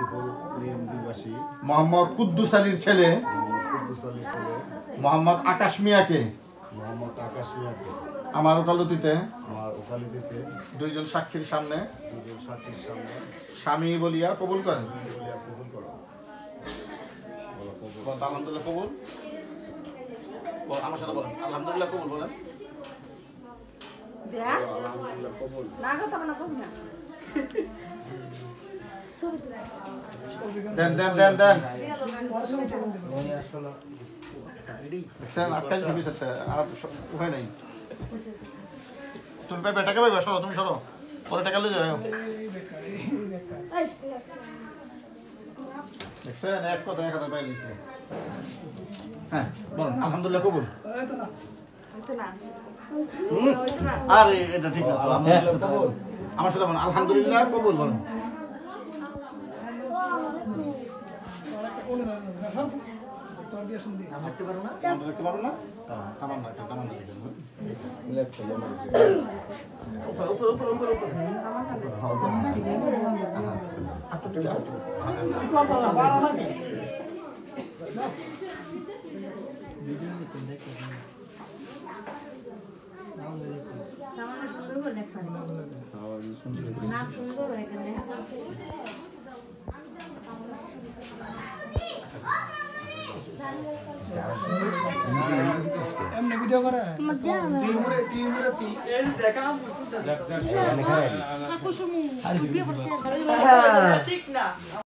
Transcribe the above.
লক্ষ্মীপুর নিবাসী মোহাম্মদ কুদ্দুস আলীর ছেলে মোহাম্মদ আকাশ মিয়াকে আমার ওকালতিতে দুইজন সাক্ষীর সামনে স্বামী বলিয়া কবুল করেন। আলহামদুলিল্লাহ কবুল। আমার সাথে বলেন আলহামদুলিল্লাহ কবুল বলেন। দেন দেন দেন দেন আটকাই ছবি সাথে আর উপায় নাই। তুমি বেটাকে পাইবা, সরো তুমি সরো, পরে টাকা লয়ে যাও। দেখছেন এক কথা এক হাজার পাই দিচ্ছে। হ্যাঁ বলুন আলহামদুলিল্লাহ কবুল। আরে এটা ঠিক আছে আলহামদুলিল্লাহ কবুল। আমার সাথে বলুন আলহামদুলিল্লাহ কবুল বলুন। দেখতে পারো না? আমার না একটা তামান্না দিবেন। উপর এমনি ভিডিও করে দেখা